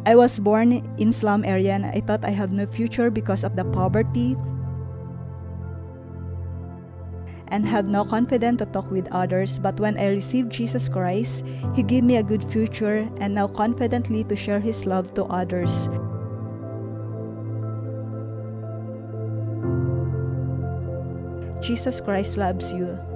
I was born in slum area and I thought I have no future because of the poverty and have no confidence to talk with others. But when I received Jesus Christ, He gave me a good future and now confidently to share His love to others. Jesus Christ loves you.